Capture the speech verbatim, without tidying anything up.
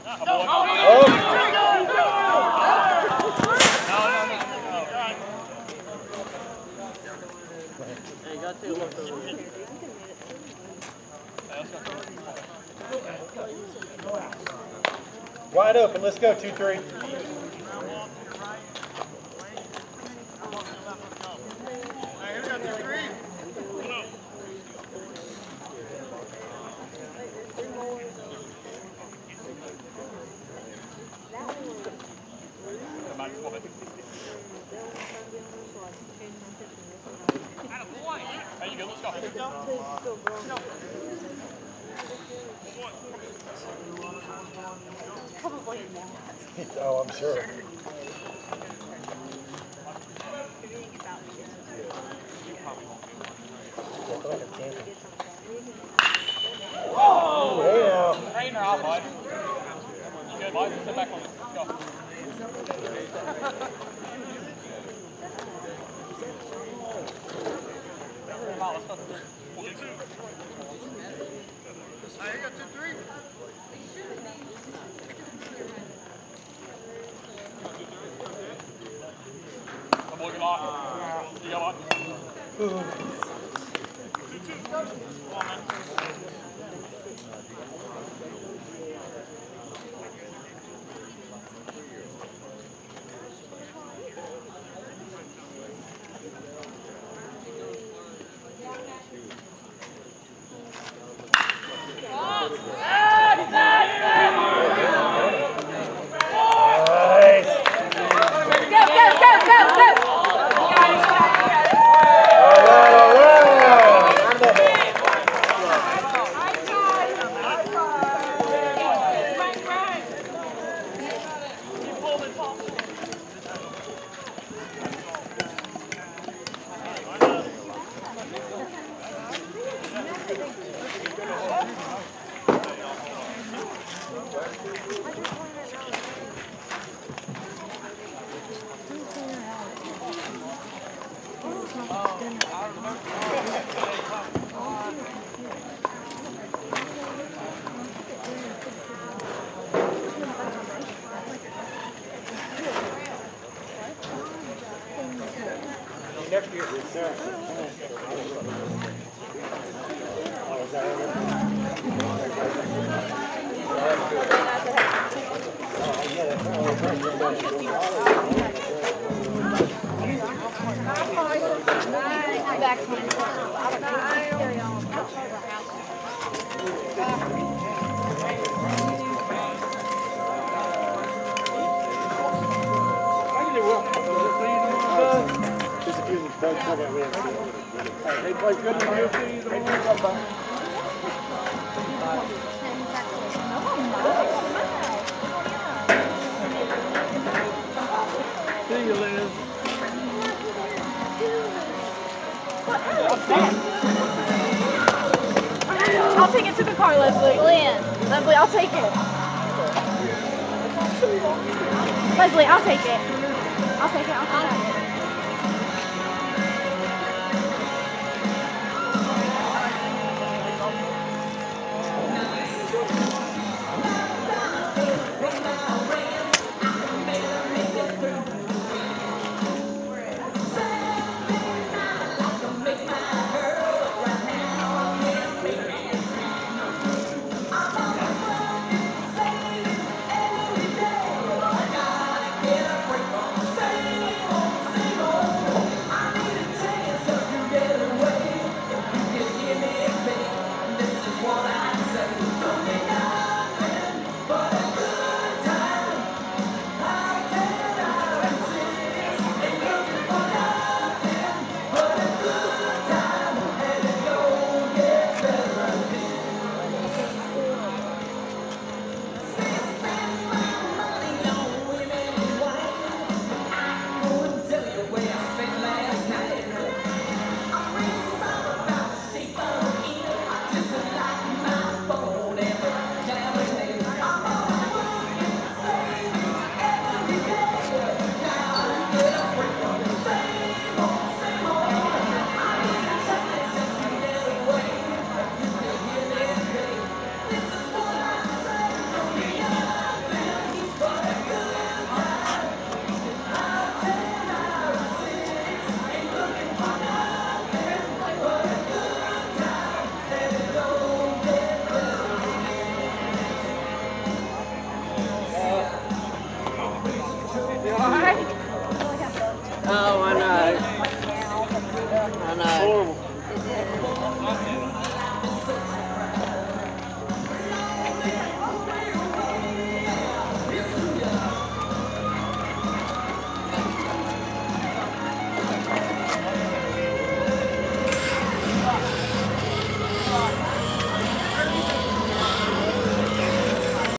Wide open. Let's go. Two, three. Probably not. Oh, I'm sure. Oh, hey now. Hey now, bud. You good, bud? Sit back on it. Go. Come on, let's go. We'll do two. I got two, three. Come on, get off. You got one. Two, two. Come on, man. Next year, sir. They play good in the U P. They do come back. See you, Liz. I'll take it to the car, Leslie. Lynn. Leslie, I'll take it. Leslie, I'll take it. I'll take it. I'll take it. Yeah. I know. Horrible.